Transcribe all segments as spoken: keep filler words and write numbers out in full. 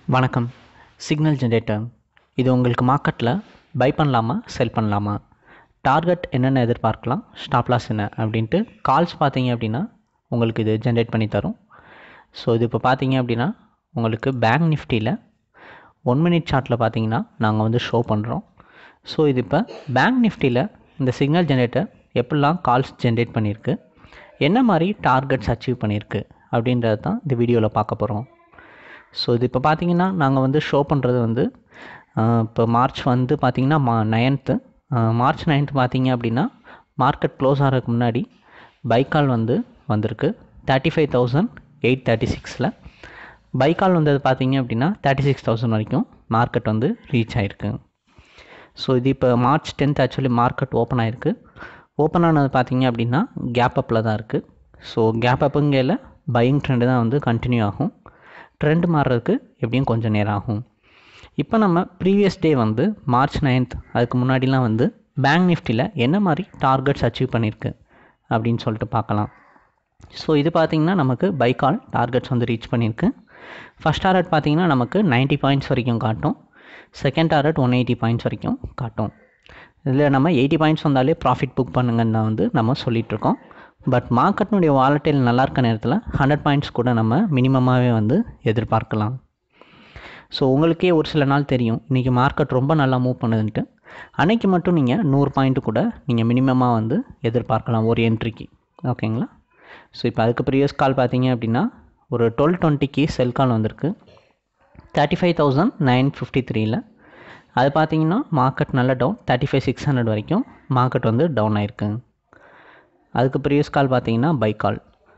வணக்கம். Signal generator இது உங்களுக்கு மார்க்கெட்டில் பை பண்ணலாமா செல் பண்ணலாமா, டார்கெட் என்னென்ன எதிர்பார்க்கலாம், ஸ்டாப் லாஸ் என்ன அப்படின்ட்டு கால்ஸ் பார்த்தீங்க அப்படின்னா உங்களுக்கு இது ஜென்ரேட் பண்ணி தரும். ஸோ இது இப்போ பார்த்தீங்க அப்படின்னா உங்களுக்கு பேங்க் நிஃப்டியில் ஒன் மினிட் சார்ட்டில் பார்த்தீங்கன்னா நாங்கள் வந்து ஷோ பண்ணுறோம். ஸோ இது இப்போ பேங்க் நிஃப்டியில் இந்த சிக்னல் ஜெனரேட்டர் எப்படிலாம் கால்ஸ் ஜென்ரேட் பண்ணியிருக்கு, என்ன மாதிரி டார்கெட்ஸ் அச்சீவ் பண்ணியிருக்கு அப்படின்றது தான் இந்த வீடியோவில் பார்க்க போகிறோம். ஸோ இது இப்போ பார்த்தீங்கன்னா நாங்கள் வந்து ஷோ பண்ணுறது வந்து இப்போ மார்ச் வந்து பார்த்திங்கன்னா மா நைன்த்து மார்ச் நைன்த்து பார்த்தீங்க அப்படின்னா மார்க்கெட் க்ளோஸ் ஆகிறதுக்கு முன்னாடி பைக்கால் வந்து வந்திருக்கு thirty five thousand eight thirty சிக்ஸில். பைக்கால் வந்தது பார்த்தீங்க அப்படின்னா தேர்ட்டி சிக்ஸ் தௌசண்ட் வரைக்கும் மார்க்கெட் வந்து ரீச் ஆகிருக்கு. ஸோ இது இப்போ March tenth actually market open ஆகிருக்கு. ஓப்பன் ஆனது பார்த்தீங்க அப்படின்னா கேப் அப்பில் தான் இருக்குது. ஸோ கேப் அப்புங்கையில் பையிங் ட்ரெண்டு தான் வந்து கண்டினியூ ஆகும். ட்ரெண்ட் மாறுறதுக்கு எப்படியும் கொஞ்சம் நேரம் ஆகும். இப்போ நம்ம ப்ரீவியஸ் டே வந்து மார்ச் நைன்த் அதுக்கு முன்னாடிலாம் வந்து பேங்க் நிஃப்டியில் என்ன மாதிரி டார்கெட்ஸ் அச்சீவ் பண்ணியிருக்கு அப்படின்னு சொல்லிட்டு பார்க்கலாம். ஸோ இது பார்த்திங்கன்னா நமக்கு பைக்கால் டார்கெட்ஸ் வந்து ரீச் பண்ணியிருக்கு. ஃபஸ்ட் டார்கெட் பார்த்திங்கன்னா நமக்கு நைன்ட்டி பாயிண்ட்ஸ் வரைக்கும் காட்டும். Second target one eighty points வரைக்கும் காட்டும். இதில் நம்ம எயிட்டி பாயிண்ட்ஸ் வந்தாலே ப்ராஃபிட் புக் பண்ணுங்கன்னு தான் வந்து நம்ம சொல்லிகிட்ருக்கோம். பட் மார்க்கெட்னுடைய வாலட்டைல் நல்லா இருக்க நேரத்தில் ஹண்ட்ரட் பாயிண்ட்ஸ் கூட நம்ம மினிமமாகவே வந்து எதிர்பார்க்கலாம். ஸோ உங்களுக்கே ஒரு சில நாள் தெரியும் இன்றைக்கி மார்க்கெட் ரொம்ப நல்லா மூவ் பண்ணுதுன்ட்டு. அன்றைக்கி மட்டும் நீங்கள் நூறு பாயிண்ட்டு கூட நீங்கள் மினிமமாக வந்து எதிர்பார்க்கலாம் ஒரு என்ட்ரிக்கு. ஓகேங்களா? ஸோ இப்போ அதுக்கு ப்ரீவியஸ் கால் பார்த்தீங்க அப்படின்னா ஒரு டுவெல் டுவெண்ட்டிக்கு செல் கால் வந்திருக்கு thirty five thousand nine fifty த்ரீயில். அது பார்த்தீங்கன்னா மார்க்கெட் நல்லா down thirty five six hundred வரைக்கும் மார்க்கெட் வந்து டவுன் ஆகிருக்கு. அதுக்கு ப்ரீவியஸ் கால் பார்த்தீங்கன்னா பை கால்.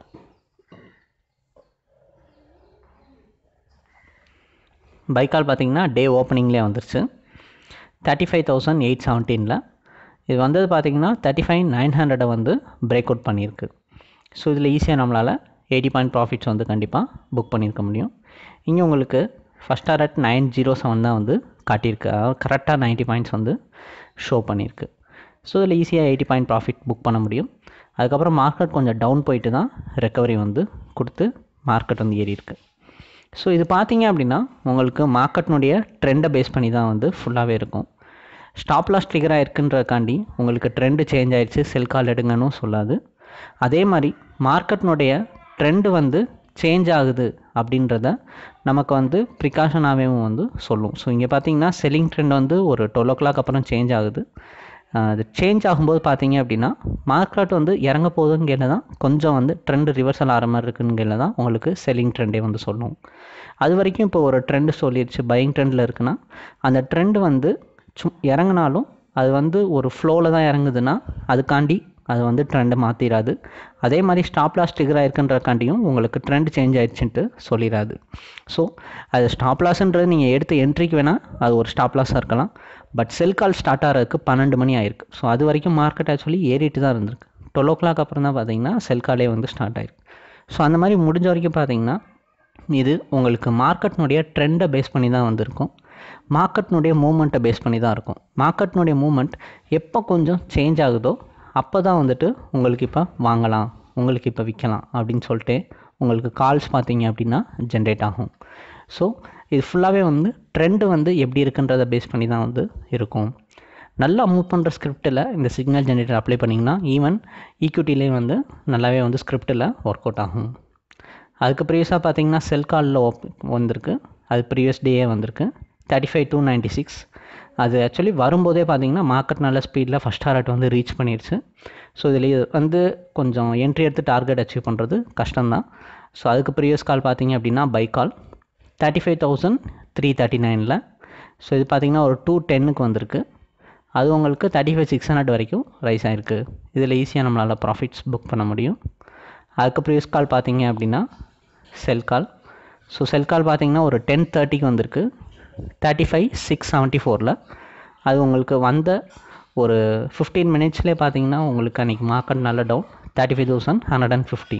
பை கால் பார்த்தீங்கன்னா டே ஓப்பனிங்லேயே வந்துருச்சு தேர்ட்டி ஃபைவ் தௌசண்ட் எயிட் செவன்டீனில். இது வந்தது பார்த்தீங்கன்னா தேர்ட்டி ஃபைவ் நைன் ஹண்ட்ரடை வந்து பிரேக் அவுட் பண்ணியிருக்கு. ஸோ இதில் ஈஸியாக நம்மளால் எயிட்டி பாயிண்ட் ப்ராஃபிட்ஸ் வந்து கண்டிப்பாக புக் பண்ணியிருக்க முடியும். இங்கே உங்களுக்கு first target nine zero seven தான் வந்து காட்டியிருக்கு. அதாவது கரெக்டாக நைன்ட்டி பாயிண்ட்ஸ் வந்து ஷோ பண்ணியிருக்கு. ஸோ இதில் ஈஸியாக எயிட்டி பாயிண்ட் ப்ராஃபிட் புக் பண்ண முடியும். அதுக்கப்புறம் மார்க்கெட் கொஞ்சம் டவுன் போயிட்டு தான் ரெக்கவரி வந்து கொடுத்து மார்க்கெட் வந்து ஏறி இருக்குது. ஸோ இது பார்த்தீங்க அப்படின்னா உங்களுக்கு மார்க்கெட்னுடைய ட்ரெண்டை பேஸ் பண்ணி தான் வந்து ஃபுல்லாகவே இருக்கும். ஸ்டாப் லாஸ் ட்ரிகர் ஆகிருக்குன்றக்காண்டி உங்களுக்கு ட்ரெண்டு சேஞ்ச் ஆகிடுச்சு செல் கால் எடுங்கன்னு சொல்லாது. அதே மாதிரி மார்க்கெட்னுடைய ட்ரெண்டு வந்து சேஞ்ச் ஆகுது அப்படின்றத நமக்கு வந்து ப்ரிகாஷனாகவும் வந்து சொல்லும். ஸோ இங்கே பார்த்தீங்கன்னா செல்லிங் ட்ரெண்ட் வந்து ஒரு டுவெல் ஓ கிளாக் அப்புறம் சேஞ்ச் ஆகுது. அது சேஞ்ச் ஆகும்போது பார்த்தீங்க அப்படின்னா மார்க்கெட் வந்து இறங்க போகுதுங்கையில் தான் கொஞ்சம் வந்து ட்ரெண்டு ரிவர்சல் ஆகிற மாதிரி இருக்குங்கையில் தான் உங்களுக்கு செல்லிங் ட்ரெண்டே வந்து சொல்லும். அது வரைக்கும் இப்போ ஒரு ட்ரெண்டு சொல்லிடுச்சு பையிங் ட்ரெண்டில் இருக்குன்னா அந்த ட்ரெண்டு வந்து சு இறங்கினாலும் அது வந்து ஒரு ஃப்ளோவில் தான் இறங்குதுன்னா அதுக்காண்டி அது வந்து ட்ரெண்டை மாற்றிடாது. அதே மாதிரி ஸ்டாப் லாஸ் ட்ரிகர் ஆகிருக்குன்றக்காண்டியும் உங்களுக்கு ட்ரெண்ட் சேஞ்ச் ஆகிடுச்சுன்ட்டு சொல்லிடாது. ஸோ அது ஸ்டாப் லாஸ்ன்றது நீங்கள் எடுத்த என்ட்ரிக்கு வேணால் அது ஒரு ஸ்டாப் லாஸாக இருக்கலாம். பட் செல் கால் ஸ்டார்ட் ஆகிறதுக்கு பன்னெண்டு மணி ஆயிருக்கு. ஸோ அது வரைக்கும் மார்க்கெட் ஆக்சுவலி ஏறிட்டு தான் இருந்திருக்கு. டுவெல் ஓ கிளாக் அப்புறம் தான் பார்த்தீங்கன்னா செல் காலே வந்து ஸ்டார்ட் ஆயிருக்கு. ஸோ அந்த மாதிரி முடிஞ்ச வரைக்கும் பார்த்தீங்கன்னா இது உங்களுக்கு மார்க்கெட்னுடைய ட்ரெண்டை பேஸ் பண்ணி தான் வந்திருக்கும். மார்க்கெட்னுடைய மூமெண்ட்டை பேஸ் பண்ணி தான் இருக்கும். மார்க்கெட்னுடைய மூமெண்ட் எப்போ கொஞ்சம் சேஞ்ச் ஆகுதோ அப்போ தான் வந்துட்டு உங்களுக்கு இப்போ வாங்கலாம், உங்களுக்கு இப்போ விற்கலாம் அப்படின்னு சொல்லிட்டு உங்களுக்கு கால்ஸ் பார்த்தீங்க அப்படின்னா ஜென்ரேட் ஆகும். ஸோ இது ஃபுல்லாகவே வந்து ட்ரெண்டு வந்து எப்படி இருக்குன்றதை பேஸ் பண்ணி தான் வந்து இருக்கும். நல்லா மூவ் பண்ணுற ஸ்கிரிப்டில் இந்த சிக்னல் ஜென்ரேட்டர் அப்ளை பண்ணிங்கன்னா ஈவன் ஈக்விட்டிலே வந்து நல்லாவே வந்து ஸ்கிரிப்டில் ஒர்க் அவுட் ஆகும். அதுக்கு ப்ரீவியஸாக பார்த்தீங்கன்னா செல் காலில் வந்திருக்கு. அது ப்ரீவியஸ் டேயே வந்திருக்கு thirty five two ninety six. அது ஆக்சுவலி வரும்போதே பார்த்தீங்கன்னா மார்க்கெட் நல்ல ஸ்பீடில் ஃபஸ்ட் டார்கெட் வந்து ரீச் பண்ணிடுச்சு. ஸோ இதில் வந்து கொஞ்சம் என்ட்ரி எடுத்து டார்கெட் அச்சீவ் பண்ணுறது கஷ்டம்தான். ஸோ அதுக்கு ப்ரீவியஸ் கால் பார்த்தீங்க அப்படின்னா buy call thirty five thousand three thirty நைனில். ஸோ இது பார்த்திங்கன்னா ஒரு டூ டென்னுக்கு வந்திருக்கு. அது உங்களுக்கு தேர்ட்டி ஃபைவ் சிக்ஸ் ஹண்ட்ரட் வரைக்கும் ரைஸ் ஆகிருக்கு. இதில் ஈஸியாக நம்மளால் ப்ராஃபிட்ஸ் புக் பண்ண முடியும். அதுக்கு ப்ரீவியஸ் கால் பார்த்தீங்க அப்படின்னா செல் கால். ஸோ செல் கால் பார்த்தீங்கன்னா ஒரு டென் தேர்ட்டிக்கு வந்திருக்கு தேர்ட்டி ஃபைவ் சிக்ஸ் செவன்ட்டி ஃபோரில். அது உங்களுக்கு வந்த ஒரு ஃபிஃப்டீன் மினிட்ஸ்லேயே பார்த்தீங்கன்னா உங்களுக்கு அன்றைக்கி மார்க்கெட் நல்ல down thirty five thousand hundred and fifty.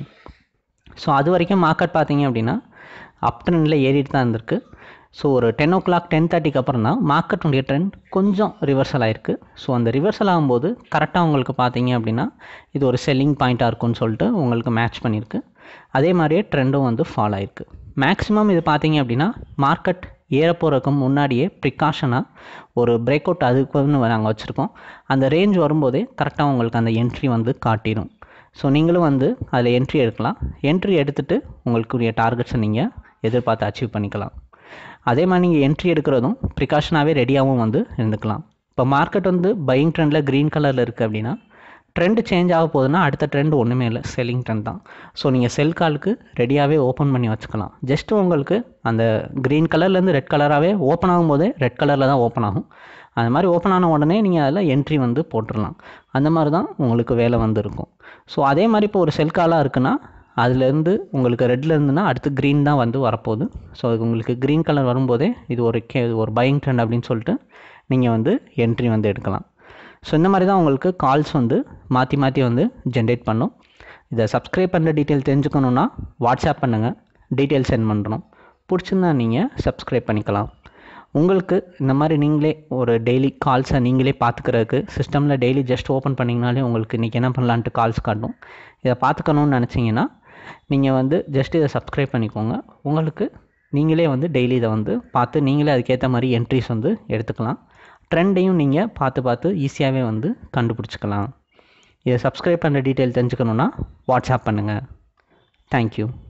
So அது வரைக்கும் மார்க்கெட் பார்த்தீங்க அப்படின்னா அப் ட்ரெண்டில் ஏறிட்டு தான் இருந்திருக்கு. ஸோ ஒரு டென் ஓ கிளாக் டென் தேர்ட்டிக்கு அப்புறம் தான் மார்க்கெட்டுடைய ட்ரெண்ட் கொஞ்சம் ரிவர்சல் ஆகிருக்கு. ஸோ அந்த ரிவர்சல் ஆகும்போது கரெக்டாக உங்களுக்கு பார்த்தீங்க அப்படின்னா இது ஒரு செல்லிங் பாயிண்ட்டாக இருக்குன்னு சொல்லிட்டு உங்களுக்கு மேட்ச் பண்ணியிருக்கு. அதே மாதிரியே ட்ரெண்டும் வந்து ஃபாலோ ஆகிருக்கு. மேக்ஸிமம் இது பார்த்தீங்க அப்படின்னா மார்க்கெட் ஏற போகிறதுக்கு முன்னாடியே ப்ரிகாஷனாக ஒரு பிரேக் அவுட் அதுக்கு வந்து நாங்கள் வச்சுருக்கோம். அந்த ரேஞ்ச் வரும்போதே கரெக்டாக உங்களுக்கு அந்த என்ட்ரி வந்து காட்டிடும். ஸோ நீங்களும் வந்து அதில் என்ட்ரி எடுக்கலாம். என்ட்ரி எடுத்துகிட்டு உங்களுக்குரிய டார்கெட்ஸை நீங்கள் எதிர்பார்த்து அச்சீவ் பண்ணிக்கலாம். அதே மாதிரி நீங்கள் என்ட்ரி எடுக்கிறதும் ப்ரிகாஷனாகவே ரெடியாகவும் வந்து இருந்துக்கலாம். இப்போ மார்க்கெட் வந்து பையிங் ட்ரெண்டில் க்ரீன் கலரில் இருக்குது அப்படின்னா ட்ரெண்டு சேஞ்ச் ஆக போகுதுன்னா அடுத்த ட்ரெண்ட் ஒன்றுமே இல்லை, செல்லிங் ட்ரெண்ட் தான். ஸோ நீங்கள் செல் காலுக்கு ரெடியாகவே ஓப்பன் பண்ணி வச்சுக்கலாம். ஜஸ்ட்டு உங்களுக்கு அந்த க்ரீன் கலர்லேருந்து ரெட் கலராகவே ஓப்பன் ஆகும்போதே ரெட் கலரில் தான் ஓப்பன் ஆகும். அந்த மாதிரி ஓப்பன் ஆன உடனே நீங்கள் அதில் என்ட்ரி வந்து போட்டுடலாம். அந்த மாதிரி தான் உங்களுக்கு வேலை வந்து இருக்கும். ஸோ அதே மாதிரி இப்போ ஒரு செல் காலாக இருக்குன்னா அதுலேருந்து உங்களுக்கு ரெட்டில் இருந்துன்னா அடுத்து க்ரீன் தான் வந்து வரப்போகுது. ஸோ அது உங்களுக்கு க்ரீன் கலர் வரும்போதே இது ஒரு கே ஒரு பையிங் ட்ரெண்ட் அப்படின்னு சொல்லிட்டு நீங்கள் வந்து என்ட்ரி வந்து எடுக்கலாம். ஸோ இந்த மாதிரி தான் உங்களுக்கு கால்ஸ் வந்து மாற்றி மாற்றி வந்து ஜென்ரேட் பண்ணும். இதை சப்ஸ்கிரைப் பண்ணுற டீட்டெயில் தெரிஞ்சுக்கணுன்னா வாட்ஸ்அப் பண்ணுங்கள், டீட்டெயில் சென்ட் பண்ணுறோம். பிடிச்சிருந்தா நீங்கள் சப்ஸ்கிரைப் பண்ணிக்கலாம். உங்களுக்கு இந்த மாதிரி நீங்களே ஒரு டெய்லி கால்ஸை நீங்களே பார்த்துக்கிறதுக்கு சிஸ்டமில் டெய்லி ஜஸ்ட் ஓப்பன் பண்ணிங்கனாலே உங்களுக்கு இன்றைக்கி என்ன பண்ணலான்ட்டு கால்ஸ் காட்டும். இதை பார்த்துக்கணுன்னு நினச்சிங்கன்னா நீங்கள் வந்து ஜஸ்ட் இதை சப்ஸ்கிரைப் பண்ணிக்கோங்க. உங்களுக்கு நீங்களே வந்து டெய்லி இதை வந்து பார்த்து நீங்களே அதுக்கேற்ற மாதிரி என்ட்ரிஸ் வந்து எடுத்துக்கலாம். ட்ரெண்டையும் நீங்கள் பார்த்து பார்த்து ஈஸியாகவே வந்து கண்டுபிடிச்சிக்கலாம். இதை சப்ஸ்கிரைப் பண்ணுற டீட்டெயில் தெரிஞ்சுக்கணுன்னா வாட்ஸ்அப் பண்ணுங்கள். தேங்க்யூ.